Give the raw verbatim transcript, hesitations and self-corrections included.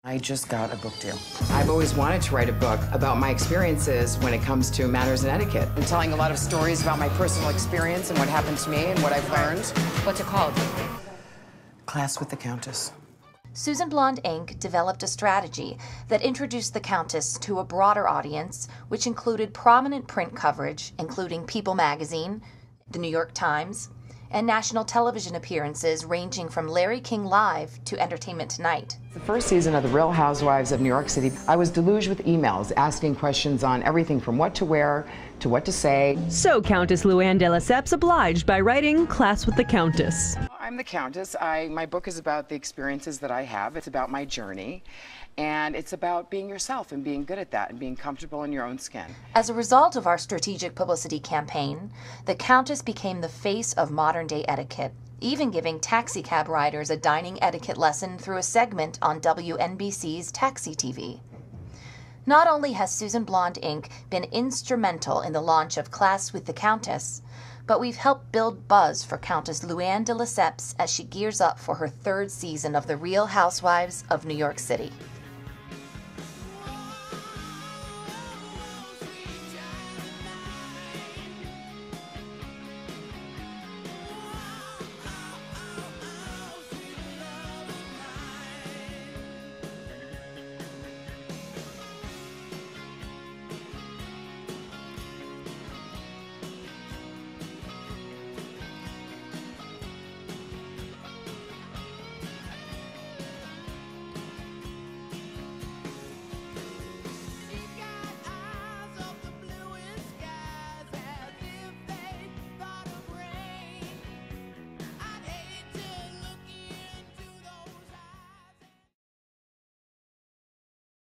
I just got a book deal. I've always wanted to write a book about my experiences when it comes to manners and etiquette. I'm telling a lot of stories about my personal experience and what happened to me and what I've learned. What's it called? Class with the Countess. Susan Blonde Incorporated developed a strategy that introduced the Countess to a broader audience, which included prominent print coverage, including People magazine, The New York Times, and national television appearances ranging from Larry King Live to Entertainment Tonight. The first season of The Real Housewives of New York City, I was deluged with emails asking questions on everything from what to wear to what to say. So Countess Luann de Lesseps obliged by writing Class with the Countess. I'm the Countess. I, my book is about the experiences that I have. It's about my journey. And it's about being yourself and being good at that and being comfortable in your own skin. As a result of our strategic publicity campaign, the Countess became the face of modern-day etiquette, even giving taxi cab riders a dining etiquette lesson through a segment on W N B C's Taxi T V. Not only has Susan Blonde Incorporated been instrumental in the launch of Class with the Countess, but we've helped build buzz for Countess Luann de Lesseps as she gears up for her third season of The Real Housewives of New York City.